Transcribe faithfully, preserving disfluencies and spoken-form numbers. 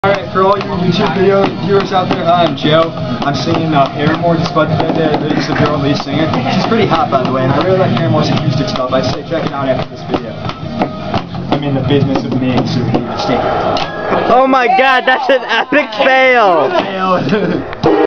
Alright, for all you YouTube video viewers out there, hi, I'm Joe. I'm singing uh, Paramore, despite the fact that it's the girl lead singer. She's pretty hot, by the way, and I really like Paramore's acoustic stuff. I'd say check it out after this video. I'm in the business of being super state. Oh my god, that's an epic fail! Fail.